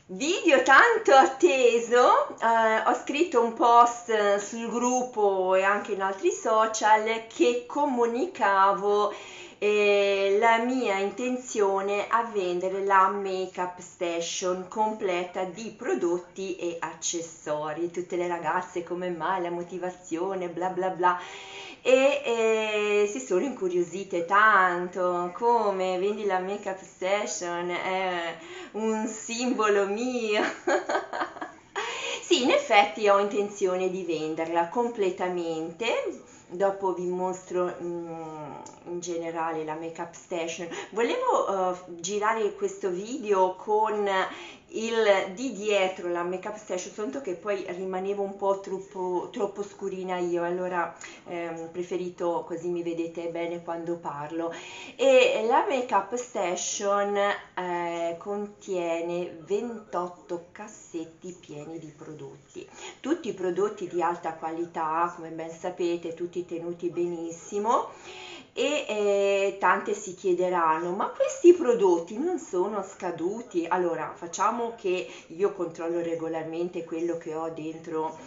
Video tanto atteso, ho scritto un post sul gruppo e anche in altri social che comunicavo la mia intenzione a vendere la Makeup Station completa di prodotti e accessori. Tutte le ragazze come mai, la motivazione, bla bla bla. Si sono incuriosite tanto, come vendi la Makeup Station, è un simbolo mio. Sì, in effetti ho intenzione di venderla completamente. Dopo vi mostro in generale la Makeup Station. Volevo girare questo video con il di dietro la Makeup Station, soltanto che poi rimanevo un po' troppo scurina io, allora preferito così mi vedete bene quando parlo. E la Makeup Station contiene 28 cassetti pieni di prodotti, tutti prodotti di alta qualità, come ben sapete, tutti tenuti benissimo. Tante si chiederanno, ma questi prodotti non sono scaduti? Allora, facciamo che io controllo regolarmente quello che ho dentro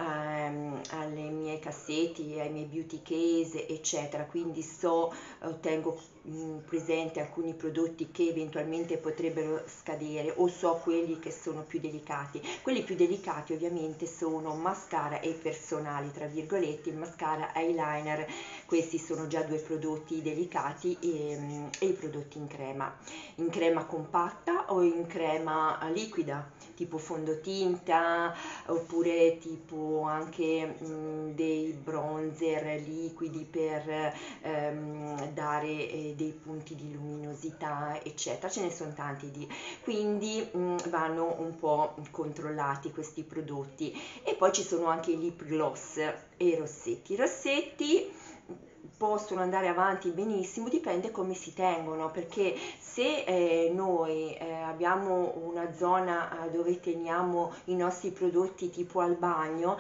alle mie cassetti, ai miei beauty case, eccetera, quindi tengo presente alcuni prodotti che eventualmente potrebbero scadere, o so quelli che sono più delicati. Quelli più delicati ovviamente sono mascara e personali, tra virgolette, il mascara, eyeliner. Questi sono già due prodotti delicati, e i prodotti in crema compatta o in crema liquida, tipo fondotinta, oppure tipo anche dei bronzer liquidi per dare dei punti di luminosità, eccetera. Ce ne sono tanti quindi vanno un po' controllati questi prodotti. E poi ci sono anche i lip gloss e i rossetti. I rossetti possono andare avanti benissimo, dipende come si tengono, perché se noi abbiamo una zona dove teniamo i nostri prodotti tipo al bagno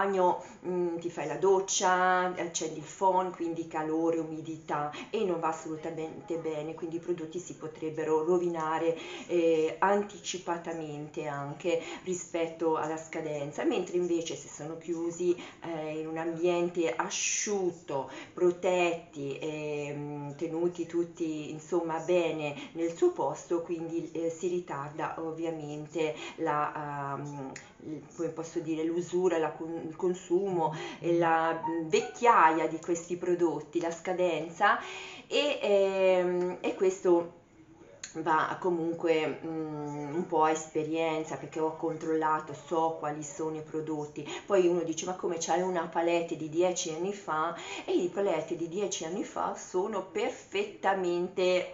ti fai la doccia, accendi il phon, quindi calore, umidità, e non va assolutamente bene, quindi i prodotti si potrebbero rovinare anticipatamente anche rispetto alla scadenza, mentre invece se sono chiusi in un ambiente asciutto, protetti e tenuti tutti insomma bene nel suo posto, quindi si ritarda ovviamente come posso dire, l'usura, il consumo e la vecchiaia di questi prodotti, la scadenza, e questo va comunque un po' a esperienza, perché ho controllato, so quali sono i prodotti. Poi uno dice, ma come, c'hai una palette di 10 anni fa? E i paletti di 10 anni fa sono perfettamente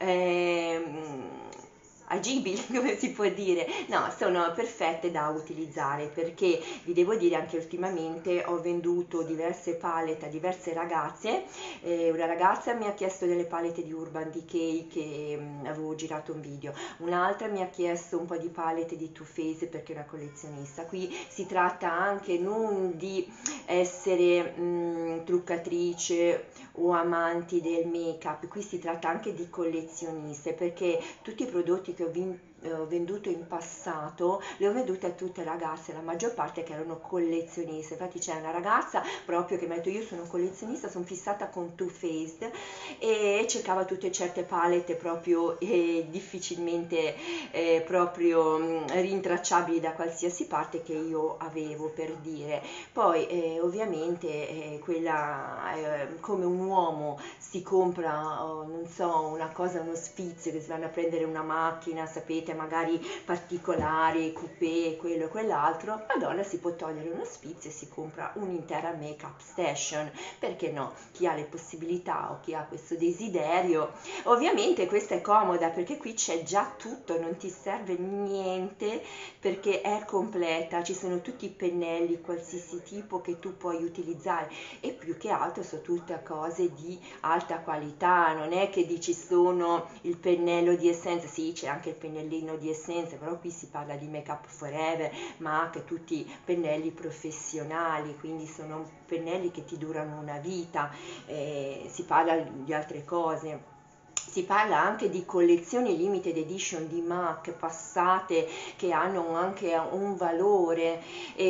agibili, come si può dire, no, sono perfette da utilizzare, perché vi devo dire anche ultimamente ho venduto diverse palette a diverse ragazze. Una ragazza mi ha chiesto delle palette di Urban Decay che avevo girato un video, un'altra mi ha chiesto un po' di palette di Too Faced perché è una collezionista. Qui si tratta anche non di essere truccatrice o amanti del make-up, qui si tratta anche di collezioniste, perché tutti i prodotti che ho venduto in passato li ho venduti a tutte ragazze, la maggior parte che erano collezioniste. Infatti c'è una ragazza proprio che mi ha detto, io sono collezionista, sono fissata con Too Faced, e cercava tutte certe palette proprio difficilmente proprio rintracciabili da qualsiasi parte che io avevo, per dire. Poi ovviamente come un uomo si compra, non so, una cosa, uno sfizio, che si vanno a prendere una macchina, sapete, magari particolare, coupé, quello e quell'altro, la donna si può togliere uno sfizio e si compra un'intera Makeup Station, perché no? Chi ha le possibilità o chi ha questo desiderio. Ovviamente questa è comoda, perché qui c'è già tutto, non ti serve niente, perché è completa, ci sono tutti i pennelli qualsiasi tipo che tu puoi utilizzare, e più che altro sono tutte cose di alta qualità. Non è che dici sono il pennello di Essence, sì, c'è anche il pennellino di Essence, però qui si parla di Make Up Forever, ma anche tutti pennelli professionali, quindi sono pennelli che ti durano una vita. Si parla di altre cose. Si parla anche di collezioni limited edition di MAC passate che hanno anche un valore,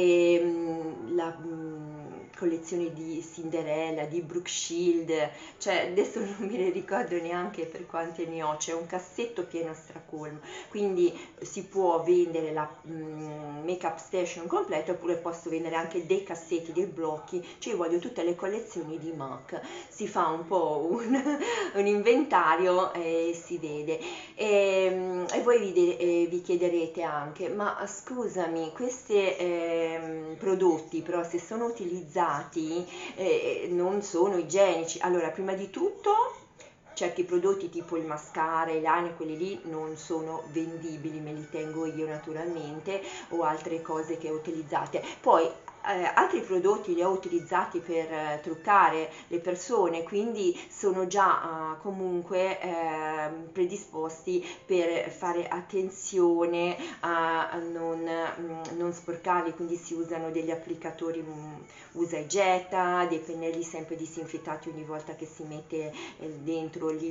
collezioni di Cinderella, di Brooke Shield, cioè adesso non me ne ricordo neanche per quante ne ho, c'è un cassetto pieno stracolmo, quindi si può vendere la Makeup Station completa, oppure posso vendere anche dei cassetti, dei blocchi, cioè io voglio tutte le collezioni di MAC, si fa un po' un inventario e si vede. E voi vi chiederete anche, ma scusami, questi prodotti però se sono utilizzati non sono igienici. Allora, prima di tutto certi prodotti tipo il mascara, i liner, quelli lì non sono vendibili, me li tengo io naturalmente, o altre cose che ho utilizzate. Poi altri prodotti li ho utilizzati per truccare le persone, quindi sono già comunque predisposti per fare attenzione a non sporcarli, quindi si usano degli applicatori usa e getta, dei pennelli sempre disinfettati ogni volta che si mette dentro lì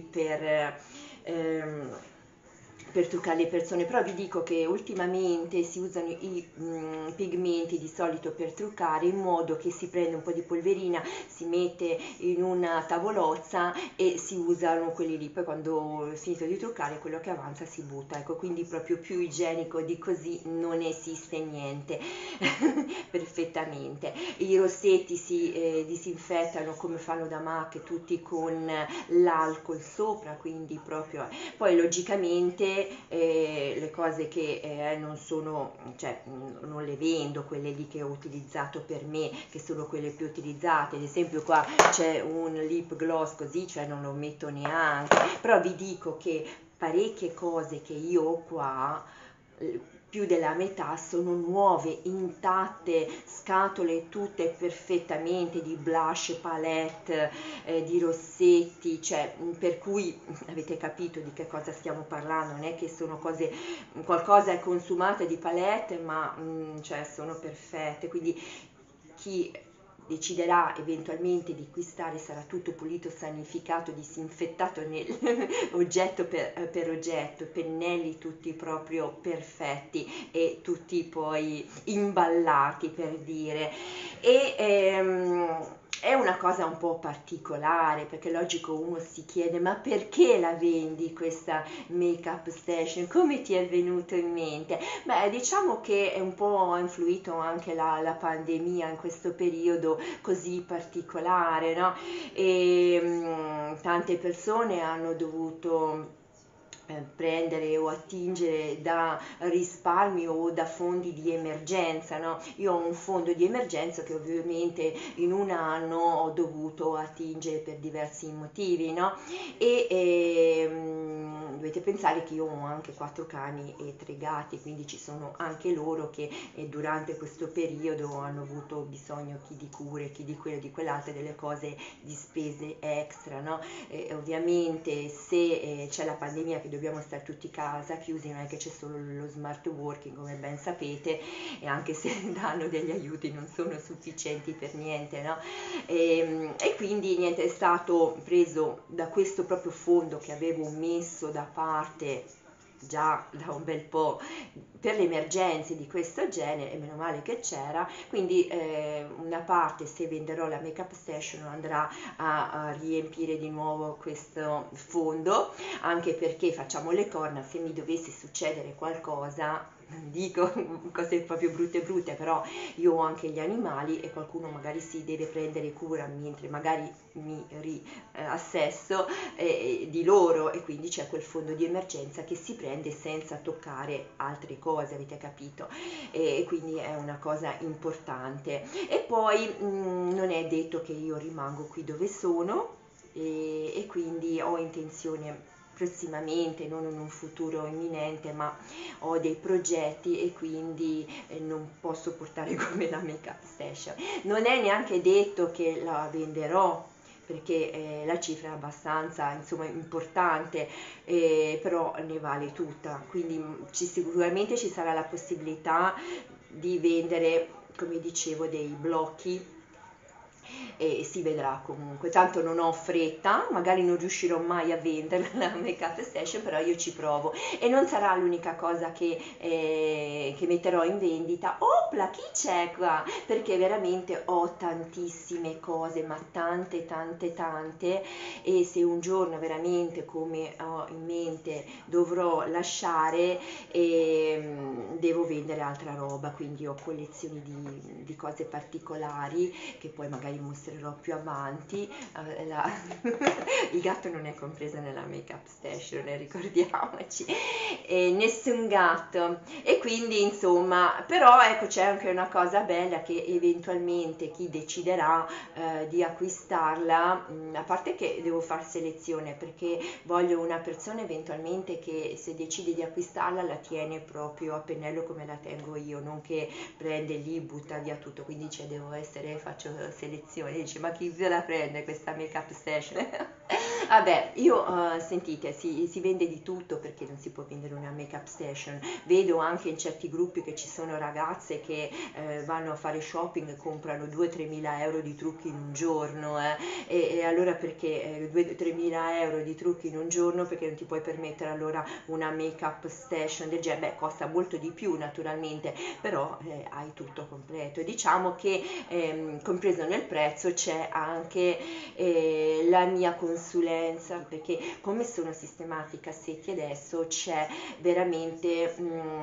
per truccare le persone. Però vi dico che ultimamente si usano i pigmenti di solito per truccare, in modo che si prende un po' di polverina, si mette in una tavolozza e si usano quelli lì, poi quando è finito di truccare quello che avanza si butta, ecco, quindi proprio più igienico di così non esiste niente. Perfettamente. I rossetti si disinfettano come fanno da MAC, tutti con l'alcol sopra, quindi proprio poi logicamente le cose che non sono, cioè non le vendo, quelle lì che ho utilizzato per me, che sono quelle più utilizzate. Ad esempio qua c'è un lip gloss così, cioè non lo metto neanche, però vi dico che parecchie cose che io ho qua, più della metà sono nuove, intatte, scatole tutte perfettamente di blush, palette, di rossetti, cioè per cui avete capito di che cosa stiamo parlando, non è che sono cose, qualcosa è consumato di palette, ma cioè sono perfette, quindi chi deciderà eventualmente di acquistare sarà tutto pulito, sanificato, disinfettato oggetto per oggetto, pennelli tutti proprio perfetti e tutti poi imballati, per dire. È una cosa un po' particolare, perché logico uno si chiede: ma perché la vendi questa Makeup Station? Come ti è venuto in mente? Beh, diciamo che è un po' influito anche la pandemia in questo periodo così particolare, no? Tante persone hanno dovuto prendere o attingere da risparmi o da fondi di emergenza, no? Io ho un fondo di emergenza che ovviamente in un anno ho dovuto attingere per diversi motivi, no? Dovete pensare che io ho anche 4 cani e 3 gatti, quindi ci sono anche loro che durante questo periodo hanno avuto bisogno, chi di cure, chi di quello, di quell'altro, delle cose, di spese extra, no? Ovviamente se c'è la pandemia che dobbiamo stare tutti a casa chiusi, non è che c'è solo lo smart working, come ben sapete, e anche se danno degli aiuti non sono sufficienti per niente, no? E quindi niente, è stato preso da questo proprio fondo che avevo messo da parte già da un bel po' per le emergenze di questo genere, e meno male che c'era, quindi una parte, se venderò la Makeup Station, andrà a riempire di nuovo questo fondo, anche perché facciamo le corna, se mi dovesse succedere qualcosa, dico cose proprio brutte brutte, però io ho anche gli animali e qualcuno magari si deve prendere cura mentre magari mi riassesso di loro, e quindi c'è quel fondo di emergenza che si prende senza toccare altre cose, avete capito? E quindi è una cosa importante. E poi non è detto che io rimango qui dove sono, e quindi ho intenzione prossimamente, non in un futuro imminente, ma ho dei progetti e quindi non posso portare come la Makeup Station. Non è neanche detto che la venderò, perché la cifra è abbastanza, insomma, importante, però ne vale tutta, quindi sicuramente ci sarà la possibilità di vendere, come dicevo, dei blocchi e si vedrà comunque, tanto non ho fretta, magari non riuscirò mai a venderla la Make Up Station, però io ci provo e non sarà l'unica cosa che metterò in vendita. Opla, chi c'è qua? Perché veramente ho tantissime cose, ma tante tante tante, e se un giorno veramente, come ho in mente, dovrò lasciare, devo vendere altra roba, quindi ho collezioni di cose particolari che poi magari mostrerò più avanti. Il gatto non è compreso nella Make Up Station, ricordiamoci, nessun gatto, e quindi insomma, però ecco, c'è anche una cosa bella, che eventualmente chi deciderà di acquistarla, a parte che devo far selezione, perché voglio una persona eventualmente che, se decide di acquistarla, la tiene proprio a pennello come la tengo io, non che prende lì, butta via tutto, quindi faccio selezione, dice ma chi se la prende questa Make Up Station? Vabbè, io sentite, si vende di tutto, perché non si può vendere una Make Up Station. Vedo anche in certi gruppi che ci sono ragazze che vanno a fare shopping e comprano 2-3 mila euro di trucchi in un giorno, e allora perché 2-3 mila euro di trucchi in un giorno, perché non ti puoi permettere allora una Make Up Station del genere? Beh, costa molto di più naturalmente, però hai tutto completo, e diciamo che compreso nel prezzo c'è anche la mia consulenza, perché come sono sistemati i cassetti adesso c'è veramente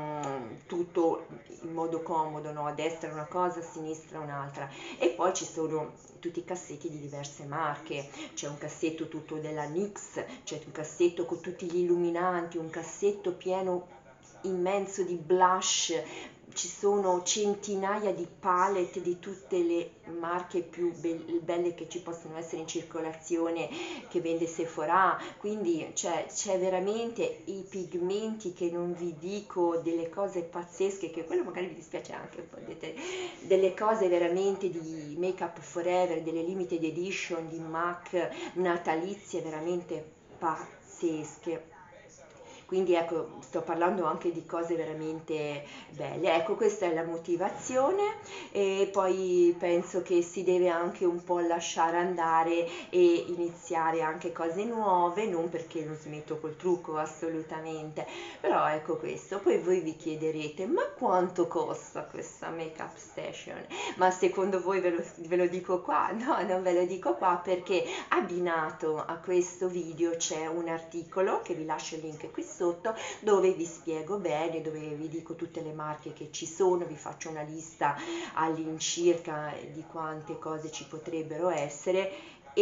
tutto in modo comodo, no? A destra una cosa, a sinistra un'altra, e poi ci sono tutti i cassetti di diverse marche, c'è un cassetto tutto della NYX, c'è un cassetto con tutti gli illuminanti, un cassetto pieno immenso di blush, ci sono centinaia di palette di tutte le marche più belle che ci possono essere in circolazione, che vende Sephora, quindi c'è veramente i pigmenti, che non vi dico, delle cose pazzesche, che quello magari vi dispiace anche un po', delle cose veramente di Make Up Forever, delle limited edition di MAC natalizie veramente pazzesche. Quindi ecco, sto parlando anche di cose veramente belle. Ecco, questa è la motivazione, e poi penso che si deve anche un po' lasciare andare e iniziare anche cose nuove, non perché non smetto col trucco, assolutamente, però ecco questo. Poi voi vi chiederete, ma quanto costa questa Make Up Station? Ma secondo voi ve lo dico qua? No, non ve lo dico qua, perché abbinato a questo video c'è un articolo, che vi lascio il link qui sotto, dove vi spiego bene, dove vi dico tutte le marche che ci sono, vi faccio una lista all'incirca di quante cose ci potrebbero essere,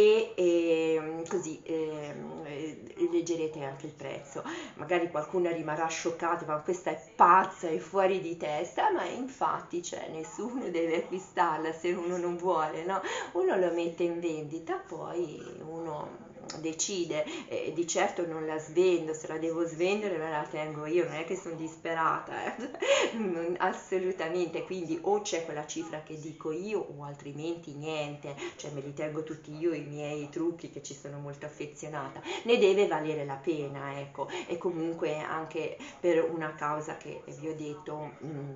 e così leggerete anche il prezzo. Magari qualcuno rimarrà scioccato, ma questa è pazza, è fuori di testa, ma infatti, cioè, nessuno deve acquistarla se uno non vuole, no? Uno lo mette in vendita, poi uno decide, di certo non la svendo, se la devo svendere me la tengo io, non è che sono disperata, assolutamente, quindi o c'è quella cifra che dico io, o altrimenti niente, cioè me li tengo tutti io i miei trucchi, che ci sono molto affezionata, ne deve valere la pena, ecco, e comunque anche per una causa che vi ho detto,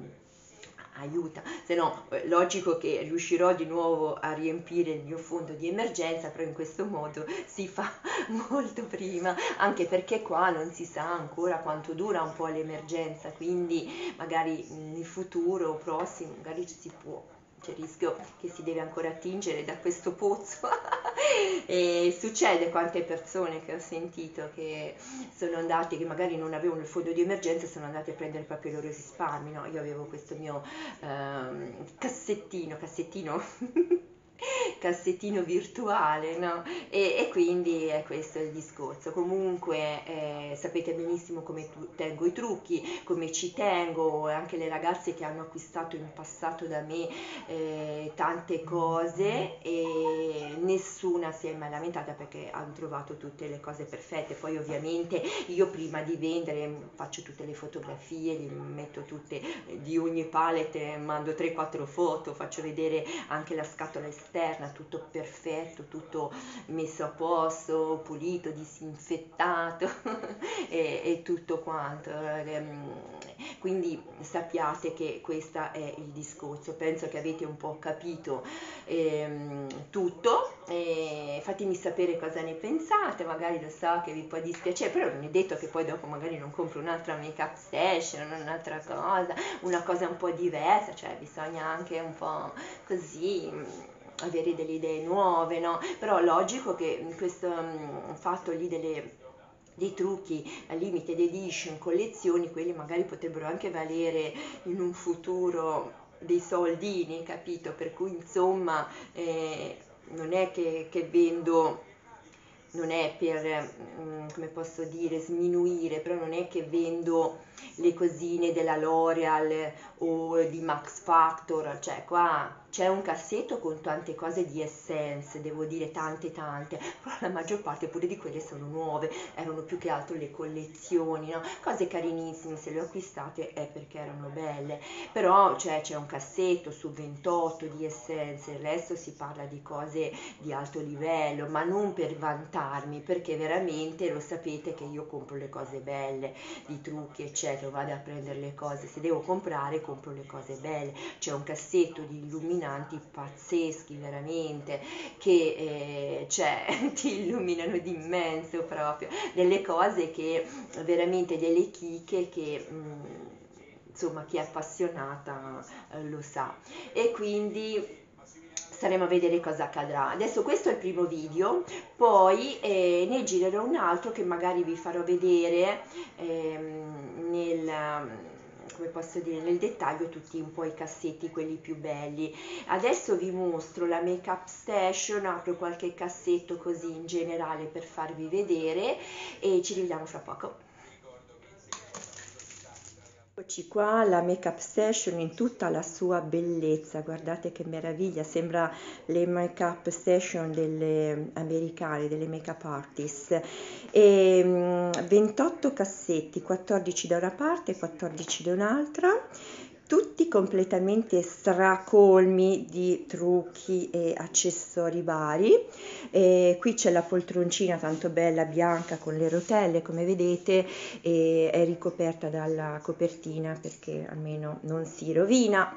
aiuta, se no logico che riuscirò di nuovo a riempire il mio fondo di emergenza, però in questo modo si fa molto prima, anche perché qua non si sa ancora quanto dura un po' l'emergenza, quindi magari in futuro prossimo magari si può, c'è il rischio che si deve ancora attingere da questo pozzo. E succede, quante persone che ho sentito che sono andati, che magari non avevano il fondo di emergenza, sono andati a prendere proprio i loro risparmi, no? Io avevo questo mio cassettino cassettino virtuale, no? E quindi è questo il discorso. Comunque sapete benissimo come tengo i trucchi, come ci tengo, anche le ragazze che hanno acquistato in passato da me tante cose, e nessuna si è mai lamentata, perché hanno trovato tutte le cose perfette. Poi ovviamente io, prima di vendere, faccio tutte le fotografie, li metto tutte di ogni palette, mando 3-4 foto, faccio vedere anche la scatola esterna, tutto perfetto, tutto messo a posto, pulito, disinfettato e tutto quanto. Quindi sappiate che questo è il discorso, penso che avete un po' capito tutto, fatemi sapere cosa ne pensate, magari lo so che vi può dispiacere, però non è detto che poi dopo magari non compro un'altra make-up session, un'altra cosa, una cosa un po' diversa, cioè bisogna anche un po' così avere delle idee nuove, no? Però logico che questo fatto lì dei trucchi a limited edition, collezioni, quelli magari potrebbero anche valere in un futuro dei soldini, capito? Per cui insomma non è che vendo, non è per, come posso dire, sminuire, però non è che vendo le cosine della L'Oreal o di Max Factor, cioè qua c'è un cassetto con tante cose di Essence, devo dire tante, però la maggior parte pure di quelle sono nuove, erano più che altro le collezioni, no? Cose carinissime, se le ho acquistate è perché erano belle, però cioè, c'è un cassetto su 28 di Essence, il resto si parla di cose di alto livello, ma non per vantarmi, perché veramente lo sapete che io compro le cose belle, i trucchi eccetera, vado a prendere le cose, se devo comprare compro le cose belle, c'è un cassetto di illuminanti pazzeschi veramente che cioè, ti illuminano di immenso proprio, delle cose che veramente delle chicche che insomma chi è appassionata lo sa, e quindi staremo a vedere cosa accadrà. Adesso questo è il primo video, poi ne girerò un altro che magari vi farò vedere come posso dire, nel dettaglio tutti un po' i cassetti, quelli più belli. Adesso vi mostro la Make Up Station, apro qualche cassetto così in generale per farvi vedere e ci rivediamo fra poco. Eccoci qua, la Make Up Station in tutta la sua bellezza, guardate che meraviglia, sembra le Make Up Station delle americane, delle make up artist. 28 cassetti, 14 da una parte e 14 da un'altra, tutti completamente stracolmi di trucchi e accessori vari. Qui c'è la poltroncina tanto bella bianca con le rotelle, come vedete, e è ricoperta dalla copertina perché almeno non si rovina,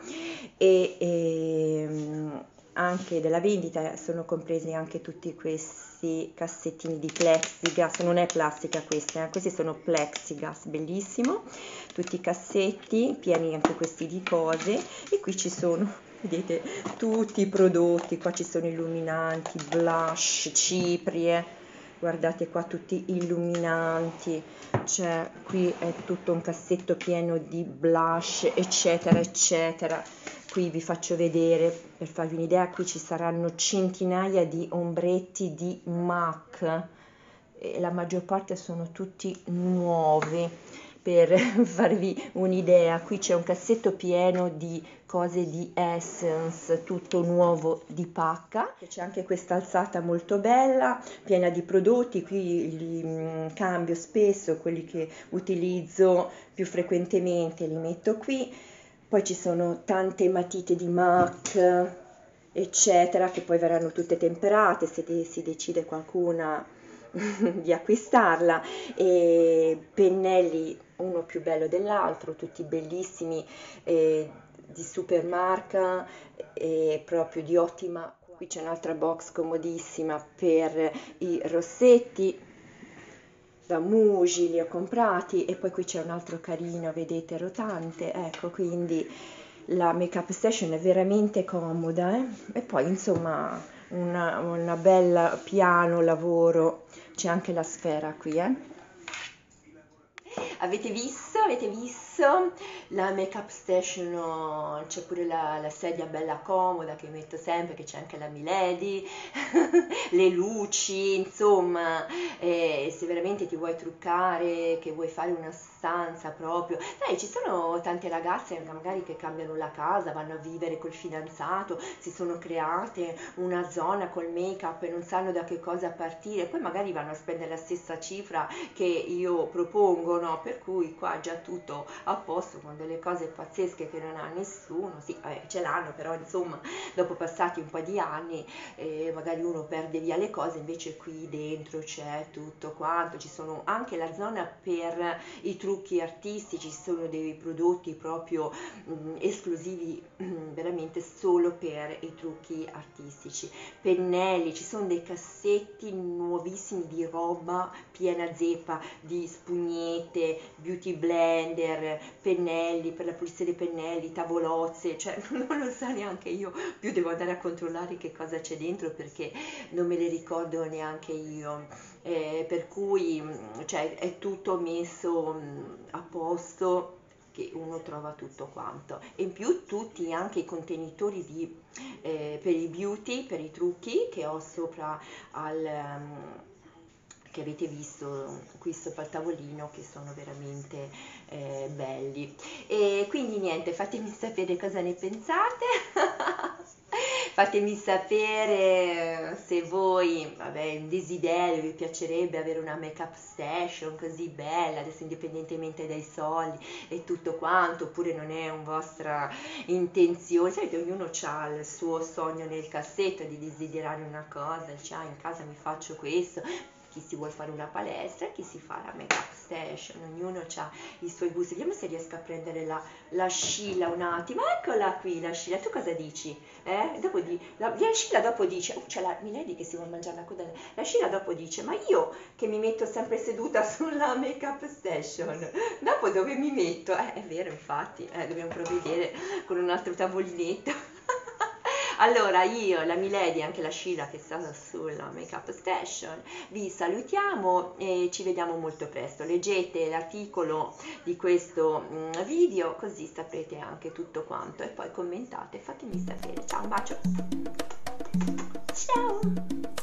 anche della vendita sono compresi anche tutti questi cassettini di plexigas, non è plastica questa, questi sono plexigas, bellissimo, tutti i cassetti pieni anche questi di cose, e qui ci sono, vedete, tutti i prodotti, qua ci sono illuminanti, blush, ciprie, guardate qua tutti illuminanti, cioè qui è tutto un cassetto pieno di blush eccetera eccetera. Qui vi faccio vedere per farvi un'idea, qui ci saranno centinaia di ombretti di MAC e la maggior parte sono tutti nuovi. Per farvi un'idea, qui c'è un cassetto pieno di cose di Essence, tutto nuovo di pacca. C'è anche questa alzata molto bella, piena di prodotti, qui li cambio spesso, quelli che utilizzo più frequentemente li metto qui. Poi ci sono tante matite di MAC, eccetera, che poi verranno tutte temperate se si decide qualcuna di acquistarla, e pennelli uno più bello dell'altro, tutti bellissimi, di super marca e proprio di ottima. Qui c'è un'altra box comodissima per i rossetti, da Muji li ho comprati, e poi qui c'è un altro carino, vedete, rotante, ecco, quindi la Make Up Station è veramente comoda, e poi insomma una bella piano lavoro, c'è anche la sfera qui, Avete visto? Avete visto? La Make Up Station, oh, c'è pure la sedia bella comoda che metto sempre, che c'è anche la Milady, le luci, insomma, se veramente ti vuoi truccare, che vuoi fare una stanza proprio. Dai, ci sono tante ragazze magari che cambiano la casa, vanno a vivere col fidanzato, si sono create una zona col make-up e non sanno da che cosa partire, poi magari vanno a spendere la stessa cifra che io propongo, no? Però per cui qua già tutto a posto, con delle cose pazzesche che non ha nessuno, sì, ce l'hanno, però insomma dopo passati un po' di anni magari uno perde via le cose, invece qui dentro c'è tutto quanto, ci sono anche la zona per i trucchi artistici, ci sono dei prodotti proprio esclusivi veramente solo per i trucchi artistici, pennelli, ci sono dei cassetti nuovissimi di roba piena zeppa, di spugnette, beauty blender, pennelli per la pulizia dei pennelli, tavolozze, cioè non lo so neanche io, più devo andare a controllare che cosa c'è dentro perché non me le ricordo neanche io. Per cui cioè, è tutto messo a posto, che uno trova tutto quanto, e in più tutti anche i contenitori per i beauty, per i trucchi che ho sopra che avete visto qui sopra il tavolino, che sono veramente belli. E quindi niente, fatemi sapere cosa ne pensate. Fatemi sapere se voi, vabbè, un desiderio, vi piacerebbe avere una make-up station così bella, adesso indipendentemente dai soldi e tutto quanto, oppure non è una vostra intenzione. Sapete, ognuno ha il suo sogno nel cassetto di desiderare una cosa, dice, in casa mi faccio questo. Chi si vuole fare una palestra, chi si fa la make-up station, ognuno ha i suoi gusti. Vediamo se riesco a prendere la Scilla un attimo. Eccola qui la Scilla, tu cosa dici? La Scilla dopo dice, c'è la Milady che si vuole mangiare la coda. La Scilla dopo dice, ma io che mi metto sempre seduta sulla make-up station, dopo dove mi metto? È vero, infatti, dobbiamo provvedere con un altro tavolinetto. Allora io, la Milady e anche la Scilla che sta sulla make-up station, vi salutiamo e ci vediamo molto presto. Leggete l'articolo di questo video così saprete anche tutto quanto e poi commentate, fatemi sapere. Ciao, un bacio. Ciao.